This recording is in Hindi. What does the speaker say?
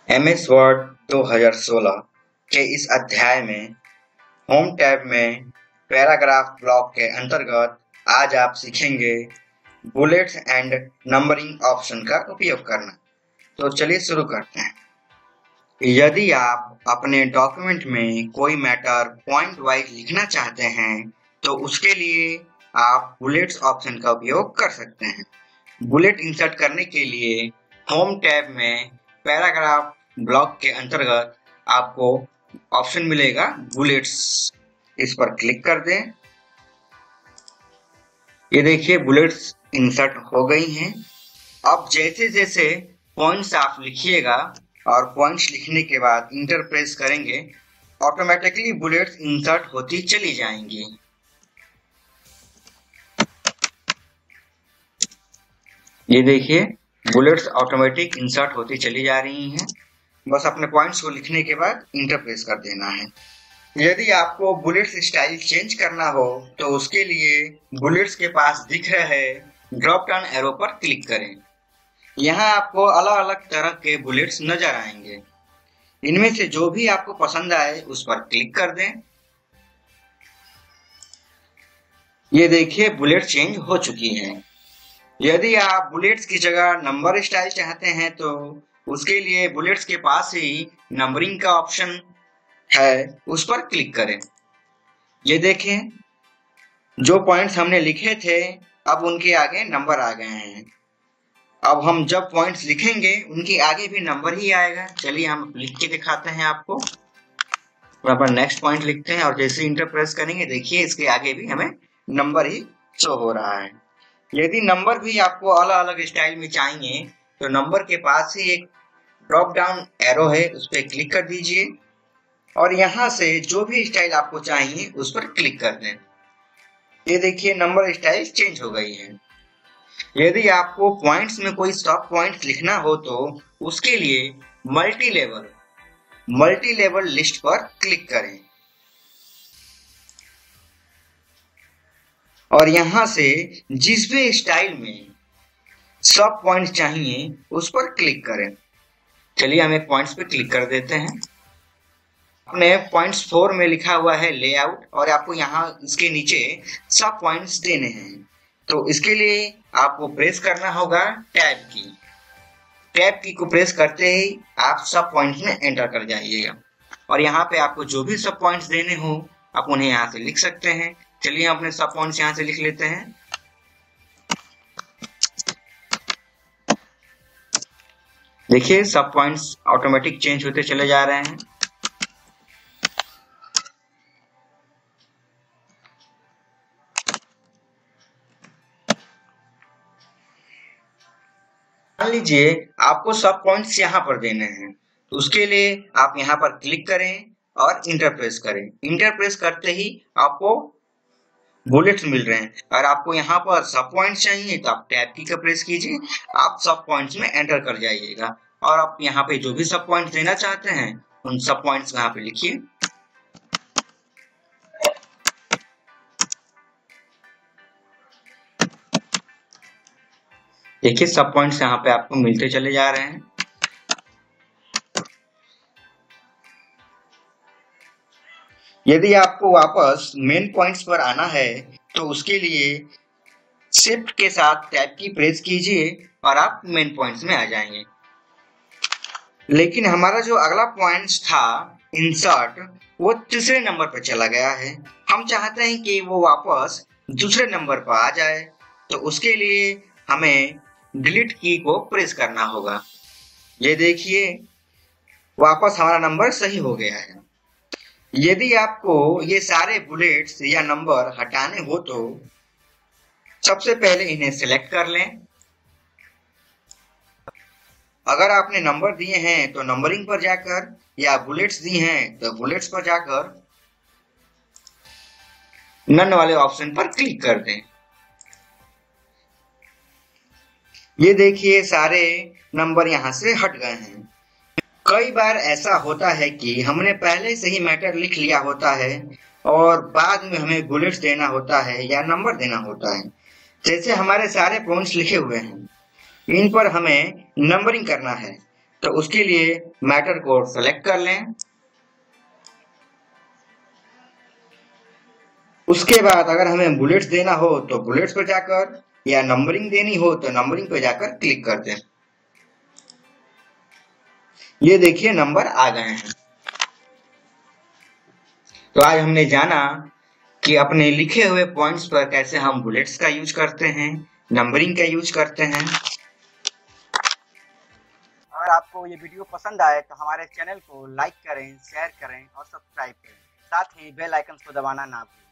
एमएस वर्ड 2016 के इस अध्याय में होम टैब में पैराग्राफ ब्लॉक के अंतर्गत आज आप सीखेंगे बुलेट्स एंड नंबरिंग ऑप्शन का उपयोग करना। तो चलिए शुरू करते हैं। यदि आप अपने डॉक्यूमेंट में कोई मैटर पॉइंट वाइज लिखना चाहते हैं तो उसके लिए आप बुलेट्स ऑप्शन का उपयोग कर सकते हैं। बुलेट इंसर्ट करने के लिए होम टैब में पैराग्राफ ब्लॉक के अंतर्गत आपको ऑप्शन मिलेगा बुलेट्स, इस पर क्लिक कर दें। ये देखिए बुलेट्स इंसर्ट हो गई हैं। अब जैसे जैसे पॉइंट्स आप लिखिएगा और पॉइंट्स लिखने के बाद इंटर प्रेस करेंगे, ऑटोमेटिकली बुलेट्स इंसर्ट होती चली जाएंगी। ये देखिए बुलेट्स ऑटोमेटिक इंसर्ट होती चली जा रही हैं। बस अपने पॉइंट्स को लिखने के बाद इंटर प्रेस कर देना है। यदि आपको बुलेट्स स्टाइल चेंज करना हो तो उसके लिए बुलेट्स के पास दिख रहे ड्रॉप डाउन एरो पर क्लिक करें। यहाँ आपको अलग अलग तरह के बुलेट्स नजर आएंगे। इनमें से जो भी आपको पसंद आए उस पर क्लिक कर दें। ये देखिए बुलेट चेंज हो चुकी है। यदि आप बुलेट्स की जगह नंबर स्टाइल चाहते हैं तो उसके लिए बुलेट्स के पास ही नंबरिंग का ऑप्शन है, उस पर क्लिक करें। ये देखें जो पॉइंट्स हमने लिखे थे अब उनके आगे नंबर आ गए हैं। अब हम जब पॉइंट्स लिखेंगे उनके आगे भी नंबर ही आएगा। चलिए हम लिख के दिखाते हैं आपको। यहाँ पर नेक्स्ट पॉइंट लिखते हैं और जैसे इंटर प्रेस करेंगे देखिए इसके आगे भी हमें नंबर ही शो हो रहा है। यदि नंबर भी आपको अलग अलग स्टाइल में चाहिए तो नंबर के पास ही एक ड्रॉप डाउन एरो है, उस पर क्लिक कर दीजिए और यहाँ से जो भी स्टाइल आपको चाहिए उस पर क्लिक कर दें। ये देखिए नंबर स्टाइल चेंज हो गई है। यदि आपको पॉइंट्स में कोई सब पॉइंट्स लिखना हो तो उसके लिए मल्टी लेवल लिस्ट पर क्लिक करें और यहाँ से जिस भी स्टाइल में सब पॉइंट्स चाहिए उस पर क्लिक करें। चलिए हम एक पॉइंट्स पे क्लिक कर देते हैं। अपने पॉइंट्स 4 में लिखा हुआ है लेआउट और आपको यहाँ इसके नीचे सब पॉइंट्स देने हैं। तो इसके लिए आपको प्रेस करना होगा टैब की। टैब की को प्रेस करते ही आप सब पॉइंट्स में एंटर कर जाइएगा और यहाँ पे आपको जो भी सब पॉइंट्स देने हो आप उन्हें यहाँ से लिख सकते हैं। चलिए हम अपने सब पॉइंट्स यहाँ से लिख लेते हैं। देखिए सब पॉइंट्स ऑटोमेटिक चेंज होते चले जा रहे हैं। मान लीजिए आपको सब पॉइंट्स यहाँ पर देने हैं तो उसके लिए आप यहाँ पर क्लिक करें और इंटर प्रेस करें। इंटर प्रेस करते ही आपको बुलेट्स मिल रहे हैं। अगर आपको यहाँ पर सब पॉइंट्स चाहिए तो आप टैब की का प्रेस कीजिए, आप सब पॉइंट्स में एंटर कर जाइएगा और आप यहाँ पे जो भी सब पॉइंट्स देना चाहते हैं उन सब पॉइंट्स यहाँ पे लिखिए। देखिए सब पॉइंट्स यहाँ पे आपको मिलते चले जा रहे हैं। यदि आपको वापस मेन पॉइंट्स पर आना है तो उसके लिए शिफ्ट के साथ टैब की प्रेस कीजिए और आप मेन पॉइंट्स में आ जाएंगे। लेकिन हमारा जो अगला पॉइंट्स था इंसर्ट, वो तीसरे नंबर पर चला गया है। हम चाहते हैं कि वो वापस दूसरे नंबर पर आ जाए तो उसके लिए हमें डिलीट की को प्रेस करना होगा। ये देखिए वापस हमारा नंबर सही हो गया है। यदि आपको ये सारे बुलेट्स या नंबर हटाने हो तो सबसे पहले इन्हें सिलेक्ट कर लें। अगर आपने नंबर दिए हैं तो नंबरिंग पर जाकर या बुलेट्स दी हैं तो बुलेट्स पर जाकर नन वाले ऑप्शन पर क्लिक कर दें। ये देखिए सारे नंबर यहाँ से हट गए हैं। कई बार ऐसा होता है कि हमने पहले से ही मैटर लिख लिया होता है और बाद में हमें बुलेट्स देना होता है या नंबर देना होता है। जैसे हमारे सारे पॉइंट्स लिखे हुए हैं, इन पर हमें नंबरिंग करना है तो उसके लिए मैटर को सेलेक्ट कर लें। उसके बाद अगर हमें बुलेट्स देना हो तो बुलेट्स पर जाकर, या नंबरिंग देनी हो तो नंबरिंग पर जाकर क्लिक कर दें। ये देखिए नंबर आ गए हैं। तो आज हमने जाना कि अपने लिखे हुए पॉइंट्स पर कैसे हम बुलेट्स का यूज करते हैं, नंबरिंग का यूज करते हैं। अगर आपको ये वीडियो पसंद आए तो हमारे चैनल को लाइक करें, शेयर करें और सब्सक्राइब करें। साथ ही बेल आइकन को दबाना ना भूलें।